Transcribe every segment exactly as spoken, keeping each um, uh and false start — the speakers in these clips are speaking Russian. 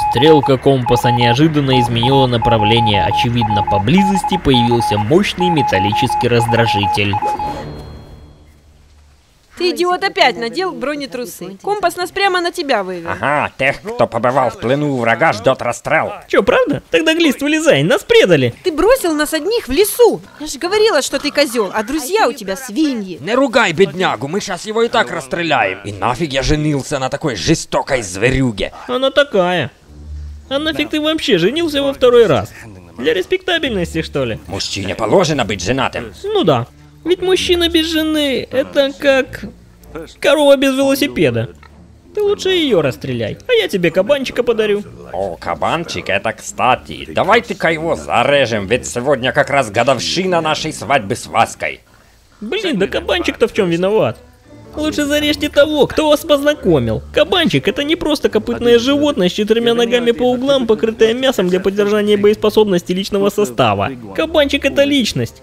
Стрелка компаса неожиданно изменила направление. Очевидно, поблизости появился мощный металлический раздражитель. Ты, идиот, опять надел бронетрусы. Компас нас прямо на тебя вывел. Ага, тех, кто побывал в плену у врага, ждет расстрел. Чё, правда? Тогда, Глист, вылезай, нас предали. Ты бросил нас одних в лесу. Я же говорила, что ты козел, а друзья у тебя свиньи. Не ругай беднягу, мы сейчас его и так расстреляем. И нафиг я женился на такой жестокой зверюге. Она такая. А нафиг ты вообще женился во второй раз? Для респектабельности, что ли? Мужчине положено быть женатым. Ну да. Ведь мужчина без жены — это как корова без велосипеда. Ты лучше ее расстреляй, а я тебе кабанчика подарю. О, кабанчик, это кстати. Давайте-ка его зарежем, ведь сегодня как раз годовщина нашей свадьбы с Васькой. Блин, да кабанчик-то в чем виноват? Лучше зарежьте того, кто вас познакомил. Кабанчик — это не просто копытное животное с четырьмя ногами по углам, покрытое мясом для поддержания боеспособности личного состава. Кабанчик — это личность.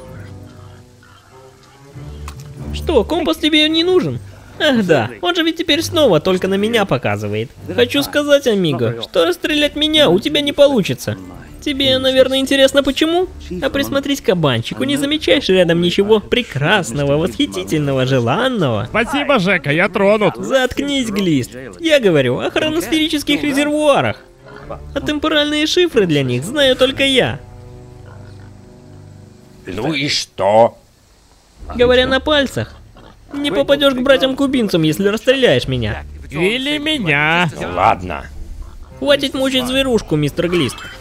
Что, компас тебе не нужен? Ах да, он же ведь теперь снова только на меня показывает. Хочу сказать, амиго, что расстрелять меня у тебя не получится. Тебе, наверное, интересно почему? А присмотрись к кабанчику, не замечаешь рядом ничего прекрасного, восхитительного, желанного? Спасибо, Жека, я тронут. Заткнись, Глист. Я говорю о хроносферических резервуарах. А темпоральные шифры для них знаю только я. Ну и что? Говоря на пальцах, не попадешь к братьям-кубинцам, если расстреляешь меня. Или меня. Ладно. Хватит мучить зверушку, мистер Глист.